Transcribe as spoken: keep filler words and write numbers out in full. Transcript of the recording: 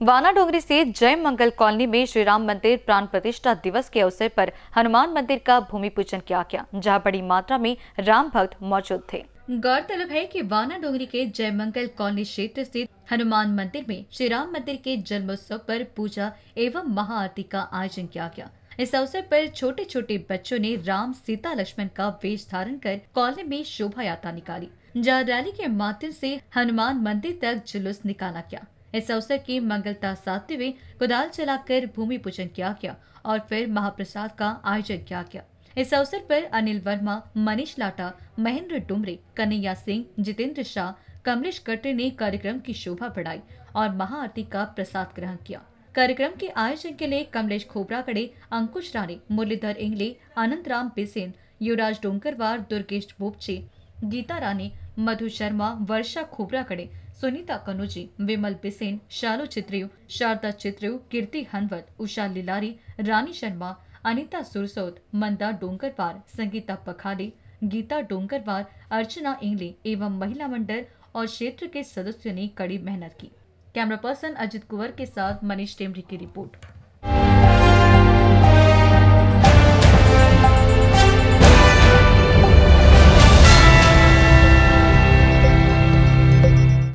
वाना डोंगरी से जय मंगल कॉलोनी में श्री राम मंदिर प्राण प्रतिष्ठा दिवस के अवसर पर हनुमान मंदिर का भूमि पूजन किया गया, जहां बड़ी मात्रा में राम भक्त मौजूद थे। गौरतलब है कि वाना डोंगरी के जय मंगल कॉलोनी क्षेत्र स्थित हनुमान मंदिर में श्री राम मंदिर के जन्मोत्सव पर पूजा एवं महाआरती का आयोजन किया गया। इस अवसर पर छोटे छोटे बच्चों ने राम सीता लक्ष्मण का वेश धारण कर कॉलोनी में शोभा यात्रा निकाली, जहाँ रैली के माध्यम से हनुमान मंदिर तक जुलूस निकाला गया। इस अवसर की मंगलता साधते हुए कुदाल चलाकर भूमि पूजन किया गया और फिर महाप्रसाद का आयोजन किया गया। इस अवसर पर अनिल वर्मा, मनीष लाटा, महेंद्र डुमरे, कन्हैया सिंह, जितेंद्र शाह, कमलेश कटरे ने कार्यक्रम की शोभा बढ़ाई और महाआरती का प्रसाद ग्रहण किया। कार्यक्रम के आयोजन के लिए कमलेश खोबरागड़े, अंकुश राणे, मुरलीधर इंगले, अनंत राम बिसेन, युवराज डोंगरवार, दुर्गेश बोपचे, गीता रानी, मधु शर्मा, वर्षा खोबरागड़े, सुनीता कनोजी, विमल बिसेन, शालू चित्रेव, शारदा चित्रेव, कीर्ति हनवत, उषा लिलारी, रानी शर्मा, अनिता सुरसौद, मंदा डोंगरवार, संगीता पखाले, गीता डोंगरवार, अर्चना इंगले एवं महिला मंडल और क्षेत्र के सदस्यों ने कड़ी मेहनत की। कैमरा पर्सन अजित कुंवर के साथ मनीष टेमरी की रिपोर्ट।